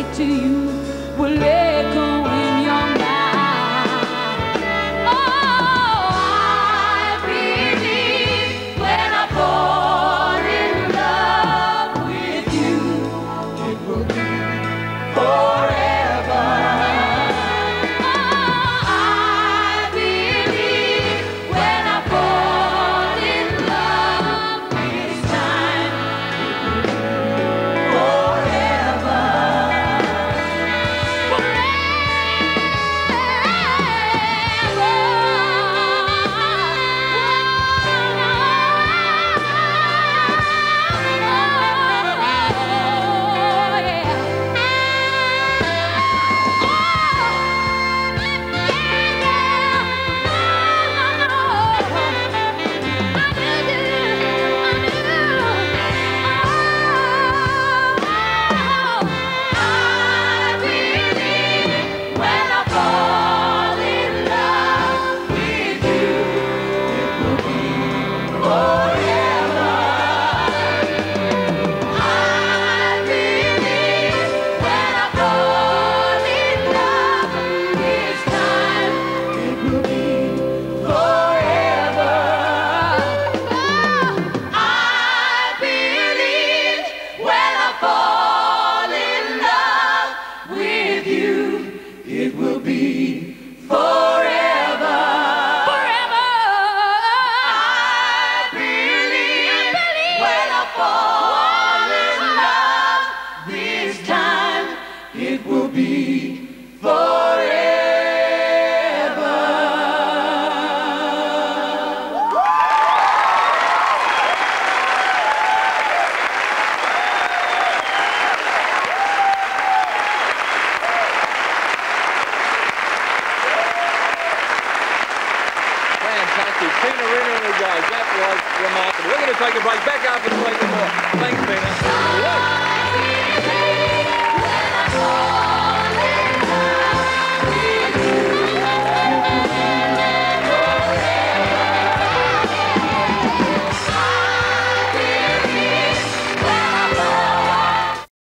to you will echo in your mind. Oh, I believe when I fall in love with you, it will be forever. Oh, I believe when I fall in love this time, it will be forever. It will be forever. Forever. I believe when I fall in love this time, it will be forever. Tina Renner and the guys. That was remarkable. We're going to take a break. Back after the break and more. Thanks, Tina.